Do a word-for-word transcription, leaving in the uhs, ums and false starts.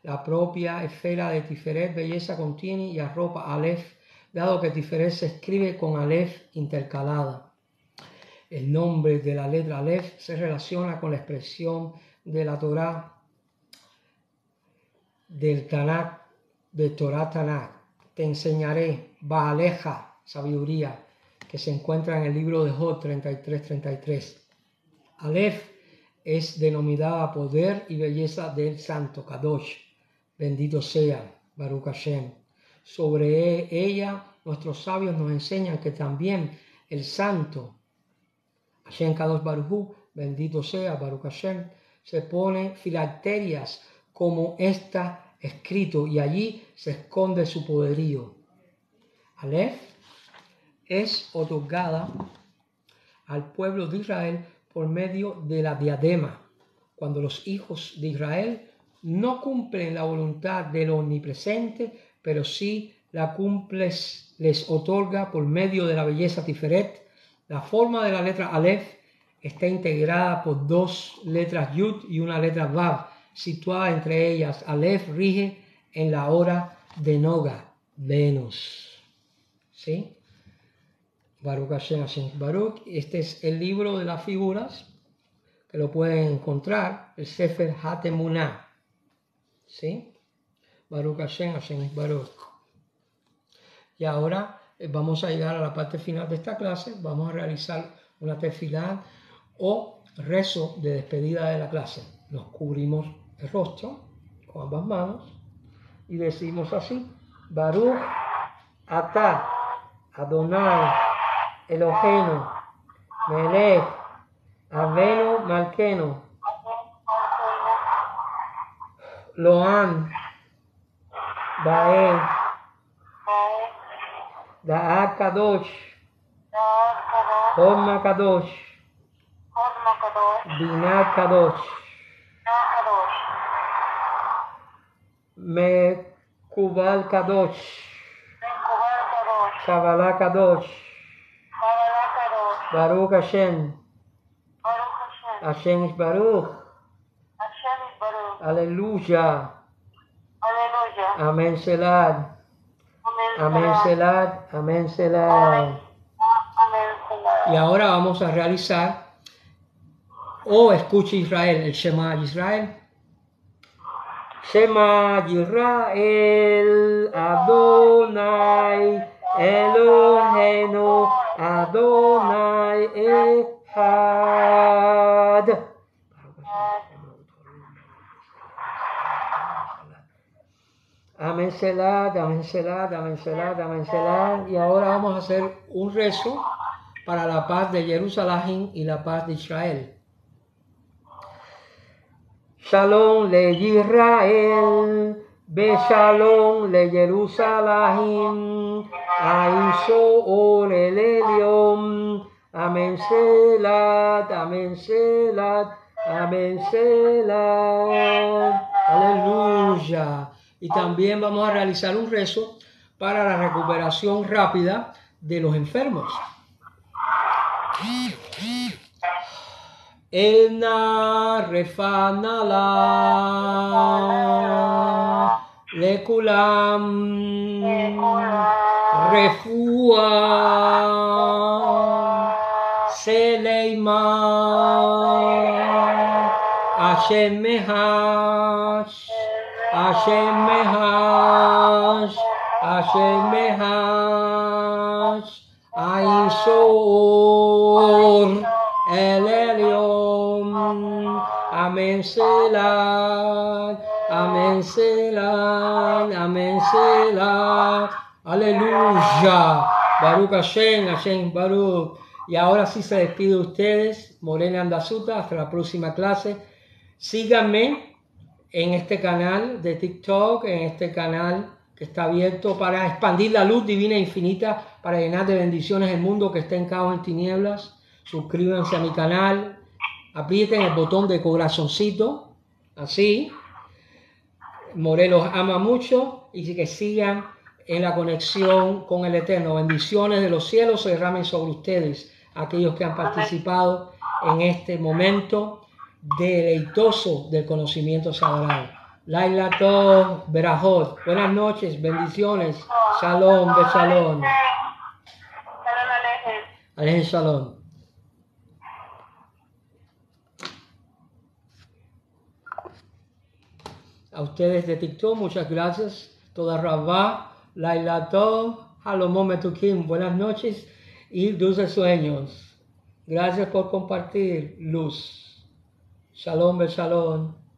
La propia esfera de Tiferet, belleza, contiene y arropa Aleph, dado que Tiferet se escribe con Aleph intercalada. El nombre de la letra Aleph se relaciona con la expresión de la Torá, del Tanakh, del Torá Tanakh. Te enseñaré, Baaleja, sabiduría, que se encuentra en el libro de Job treinta y tres treinta y tres. Aleph es denominada poder y belleza del santo, Kadosh, bendito sea, Baruch Hashem. Sobre ella nuestros sabios nos enseñan que también el santo, Hashem Kadosh Baruch Hu, bendito sea, Baruch Hashem, se pone filacterias como está escrito y allí se esconde su poderío. Aleph es otorgada al pueblo de Israel por medio de la diadema, cuando los hijos de Israel no cumplen la voluntad del omnipresente, pero sí la cumples, les otorga por medio de la belleza Tiferet. La forma de la letra Aleph está integrada por dos letras Yud y una letra Vav, situada entre ellas. Aleph rige en la hora de Noga, Venus. ¿Sí? Baruch Hashem, Hashem Baruch. Este es el libro de las figuras, que lo pueden encontrar, el Sefer HaTemunah. ¿Sí? Baruch Hashem, Hashem Baruch. Y ahora eh, vamos a llegar a la parte final de esta clase. Vamos a realizar una tefilá o rezo de despedida de la clase. Nos cubrimos el rostro con ambas manos y decimos así: Baruch Atah Adonai Eloheinu Melech Avenu Malkenu Loam Bae Da'a Kadosh Horma Kadosh Binah Kadosh Mekubal Kadosh Kabbalah Kadosh Baruch Hashem Hashem Baruch Aleluya. Amén Selad. Amén Selad. Amén Selad. Y ahora vamos a realizar, o escuche Israel, el Shema Israel. Shema Yisrael Adonai Eloheinu Adonai Echad. Amén Selad, amén Selad, amén Selad, amén Selad. Y ahora vamos a hacer un rezo para la paz de Jerusalén y la paz de Israel. Shalom le Israel, be shalom le Jerusalén, aiso ore leliom, amén Selad, amén Selad, amén Selad, aleluya. Y también vamos a realizar un rezo para la recuperación rápida de los enfermos. Elna refanala lekulam refua seleima Hashem mehash Hashem mehash Hashem mehash Ain Shor El Elyon. Amén Selad. Amén Selad. Amén Selad. Aleluya. Baruch Hashem, Hashem Baruch. Y ahora sí se despide de ustedes, Morena Andasuta. Hasta la próxima clase. Síganme en este canal de TikTok, en este canal que está abierto para expandir la luz divina e infinita, para llenar de bendiciones el mundo que está en caos en tinieblas. Suscríbanse a mi canal, aprieten el botón de corazoncito, así. More los ama mucho y que sigan en la conexión con el Eterno. Bendiciones de los cielos se derramen sobre ustedes, aquellos que han participado en este momento deleitoso del conocimiento sagrado. Laila Tov Berajot. Buenas noches, bendiciones. Shalom, beshalom. Alejem Shalom. A ustedes de TikTok, muchas gracias. Toda Rabá, Laila Tov, Halomó Metukim. Buenas noches y dulces sueños. Gracias por compartir luz. Shalom, beshalom.